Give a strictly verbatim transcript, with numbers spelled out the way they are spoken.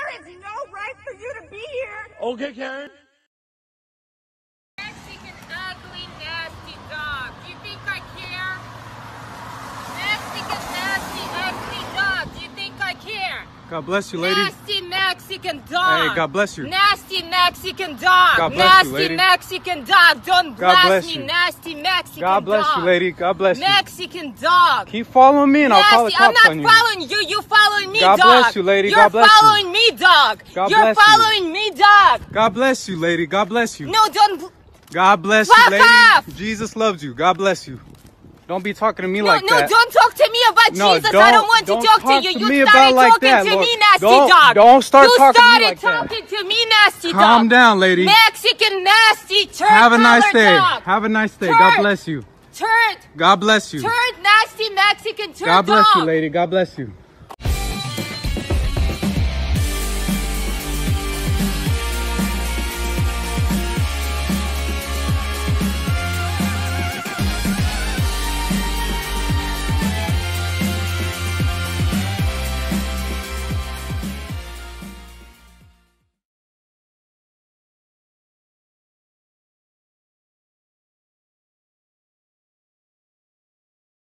is no right for you to be here. Okay, Karen. Mexican ugly, nasty dog. Do you think I care? Mexican nasty, ugly dog. Do you think I care? God bless you, lady. Nasty Mexican dog. Hey, God bless you. Nasty Mexican dog. God bless nasty you, lady. Mexican dog. Don't God blast bless me, you. nasty Mexican God bless dog. you, lady. God bless you. Mexican dog. Keep following me and I'll call the Nasty. I'm cops not on you. following you. You following me, God dog. bless you, lady. You're God bless you. following me, dog. God You're bless you. following me, dog. God bless you, lady. God bless you. No, don't. God bless Fuck you, lady. off. Jesus loves you. God bless you. Don't be talking to me No, like no, that. don't talk to me about No, Jesus. don't, I don't want don't to talk, talk to you. to You me started about like talking that, to Lord. me, nasty Don't- dog. don't start you talking to me started like that. talking to me, nasty dog. Calm down, lady. Mexican nasty turd Have a nice colored day. dog. Have a nice day. Turd. God bless you. Turd. God bless you. Turd nasty Mexican turd God bless dog. you, lady. God bless you.